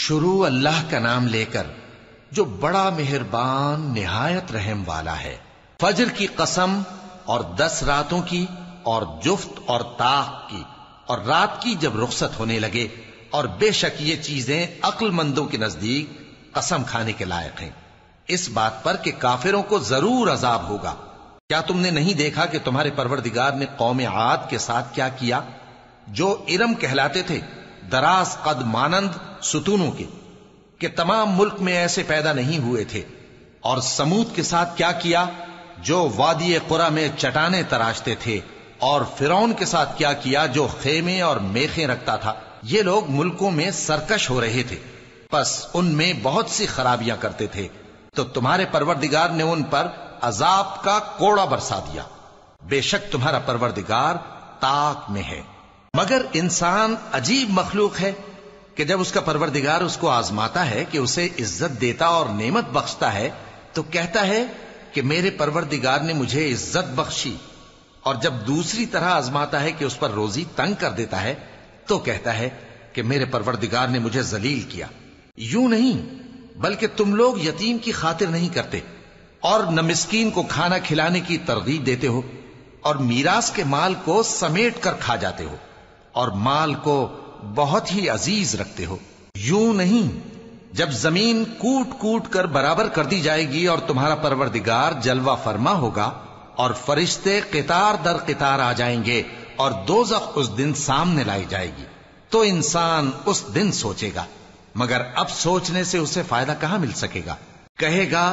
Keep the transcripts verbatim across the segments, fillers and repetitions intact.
شروع اللہ کا نام لے کر جو بڑا مہربان نہایت رحم والا ہے۔ فجر کی قسم اور دس راتوں کی اور جفت اور طاق کی اور رات کی جب رخصت ہونے لگے، اور بے شک یہ چیزیں عقل مندوں کے نزدیک قسم کھانے کے لائق ہیں، اس بات پر کہ کافروں کو ضرور عذاب ہوگا۔ کیا تم نے نہیں دیکھا کہ تمہارے پروردگار نے قوم عاد کے ساتھ کیا کیا، جو ارم کہلاتے تھے، دراز قد مانند ستونوں کے، کہ تمام ملک میں ایسے پیدا نہیں ہوئے تھے؟ اور سمود کے ساتھ کیا کیا، جو وادی قرا میں چٹانیں تراشتے تھے؟ اور فرعون کے ساتھ کیا کیا، جو خیمے اور میخیں رکھتا تھا؟ یہ لوگ ملکوں میں سرکش ہو رہے تھے، پس ان میں بہت سی خرابیاں کرتے تھے، تو تمہارے پروردگار نے ان پر عذاب کا کوڑا برسا دیا۔ بے شک تمہارا پروردگار طاق میں ہے۔ مگر انسان عجیب مخلوق ہے کہ جب اس کا پروردگار اس کو آزماتا ہے کہ اسے عزت دیتا اور نعمت بخشتا ہے تو کہتا ہے کہ میرے پروردگار نے مجھے عزت بخشی، اور جب دوسری طرح آزماتا ہے کہ اس پر روزی تنگ کر دیتا ہے تو کہتا ہے کہ میرے پروردگار نے مجھے ذلیل کیا۔ یوں نہیں، بلکہ تم لوگ یتیم کی خاطر نہیں کرتے، اور نہ مسکین کو کھانا کھلانے کی ترغیب دیتے ہو، اور میراث کے مال کو سمیٹ کر کھا جاتے ہو، اور مال کو بہت ہی عزیز رکھتے ہو۔ یوں نہیں، جب زمین کوٹ کوٹ کر برابر کر دی جائے گی اور تمہارا پروردگار جلوہ فرما ہوگا اور فرشتے قطار در قطار آ جائیں گے اور دوزخ اس دن سامنے لائی جائے گی، تو انسان اس دن سوچے گا، مگر اب سوچنے سے اسے فائدہ کہاں مل سکے گا؟ کہے گا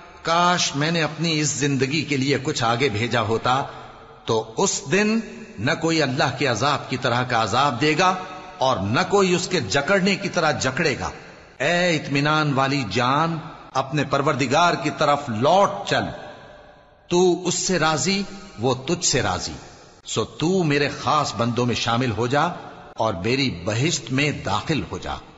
کاش میں نے اپنی اس زندگی کے لیے کچھ آگے بھیجا ہوتا، تو اس دن نہ کوئی اللہ کے عذاب کی طرح کا عذاب دے گا اور نہ کوئی اس کے جکڑنے کی طرح جکڑے گا۔ اے اطمینان والی جان، اپنے پروردگار کی طرف لوٹ چل، تو اس سے راضی، وہ تجھ سے راضی، سو تو میرے خاص بندوں میں شامل ہو جا اور میری بہشت میں داخل ہو جا۔